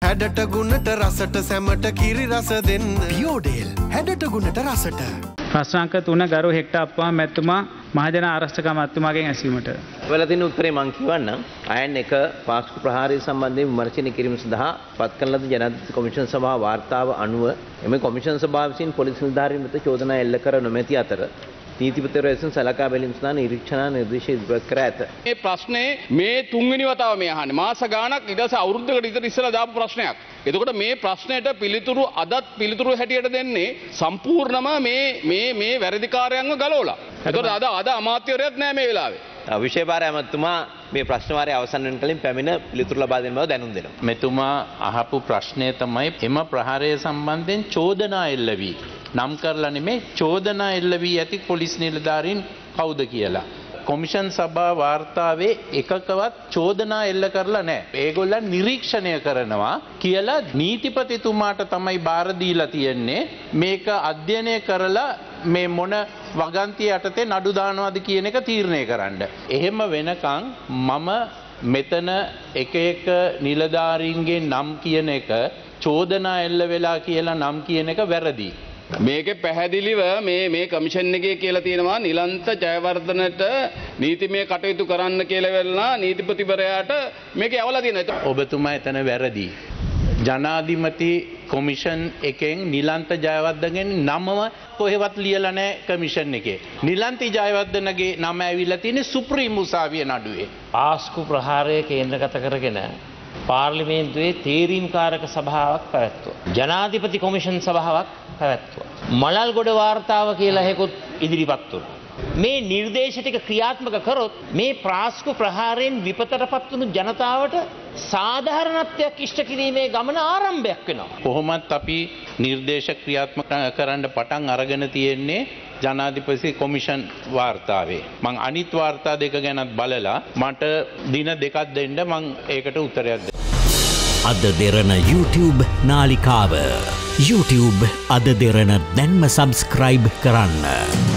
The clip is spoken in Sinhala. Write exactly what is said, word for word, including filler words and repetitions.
හැඩට ගුණට රසට සැමට කිරි රස දෙන්න. පියෝඩේල් හැඩට ගුණට රසට. ප්‍රශ්නාංක තුන ගරු හෙක්ටර් අප්පා මැතිතුමා මහජන ආරක්ෂක මැතිතුමාගෙන් ඇසීමට. ඔයාලා දෙන උත්තරේ මම කියවන්නම්. අයන් එක පාස්කු ප්‍රහාරය සම්බන්ධයෙන් විමර්ශනය කිරීම සඳහා පත් කරන ලද ජනාධිපති කොමිෂන් සභාව වාර්තාව අනුව එම කොමිෂන් සභාව විසින් පොලිස් නිලධාරීන් වෙත චෝදනා එල්ල කර නොමැති අතර නීතිපතිවරයා විසින් සලකා බැලීම සඳහා නිරීක්ෂණ නිර්දේශ ඉදිරිපත් කර ඇත. මේ ප්‍රශ්නේ මේ තුන්වෙනි වතාව මේ අහන්නේ. මාස ගාණක් ඊට පස්සේ අවුරුද්දකට විතර ඉස්සෙල්ලා දාපු ප්‍රශ්නයක්. එතකොට මේ ප්‍රශ්නයට පිළිතුරු අදත් පිළිතුරු හැටියට දෙන්නේ සම්පූර්ණම මේ මේ මේ වැරදිකාරයන්ව ගලවලා. එතකොට අද අද අමාත්‍යවරයාත් නෑ මේ වෙලාවේ. විශේෂ ඇමතුමා මේ ප්‍රශ්න වාරය අවසන් වෙන කලින් පැමිණ පිළිතුරු ලබා දෙන බව දැනුම් දෙනවා. මෙතුමා අහපු ප්‍රශ්නය තමයි එම ප්‍රහාරය සම්බන්ධයෙන් චෝදනා එල්ල වී නම් කරලා නෙමේ චෝදනා එල්ල වී ඇති පොලිස් නිලධාරීන් කවුද කියලා. කොමිෂන් සභා වාර්තාවේ එකකවත් චෝදනා එල්ල කරලා නැහැ. ඒගොල්ලන් නිරීක්ෂණය කරනවා කියලා නීතිපතිතුමාට තමයි බාර දීලා තියෙන්නේ. මේක අධ්‍යයනය කරලා මේ මොන වගන්තිය යටතේ නඩු දානවද කියන එක තීරණය කරන්න. එහෙම වෙනකන් මම මෙතන එක එක නිලධාරීන්ගේ නම් කියන එක චෝදනා එල්ල වෙලා කියලා නම් කියන එක වැරදි. මේකේ පැහැදිලිව මේ මේ කමිෂන් එකේ කියලා තියෙනවා නිලන්ත ජයවර්ධනට නීතිමය කටයුතු කරන්න කියලා වෙලනා නීතිපතිවරයාට මේක යවලා තියෙනවා. ඔබතුමා එතන වැරදි. ජනාධිපති කොමිෂන් එකෙන් නිලන්ත ජයවර්ධනගේ නමම කොහෙවත් ලියලා නැහැ කමිෂන් එකේ. නිලන්ත ජයවර්ධනගේ නම ඇවිල්ලා තියෙන්නේ සුප්‍රීම උසාවිය නඩුවේ. පාස්කු ප්‍රහාරය කේන්ද්‍රගත කරගෙන පාර්ලිමේන්තුවේ තේරීම්කාරක සභාවක් පැවැත්වුවා. ජනාධිපති කොමිෂන් සභාවක් පැවැත්වුවා. මලල්ගොඩ වාර්තාව කියලා හේකුත් ඉදිරිපත් වුණා. මේ නිර්දේශ ටික ක්‍රියාත්මක කරොත් මේ ප්‍රාස්කු ප්‍රහාරයෙන් විපතටපත් වුණු ජනතාවට සාධාරණත්වයක් ඉෂ්ට කිරීමේ ගමන ආරම්භයක් වෙනවා. කොහොමත් අපි නිර්දේශ ක්‍රියාත්මක කරන්න පටන් අරගෙන තියෙන්නේ ජනාධිපති කොමිෂන් වාර්තාවේ. මං අනිත් වාර්තා දෙක ගැනත් බලලා මට දින දෙකක් දෙන්න මං ඒකට උත්තරයක් දෙන්න. අද දෙරණ YouTube නාලිකාව YouTube අද දෙරණ දැන්ම සබස්ක්‍රයිබ් කරන්න.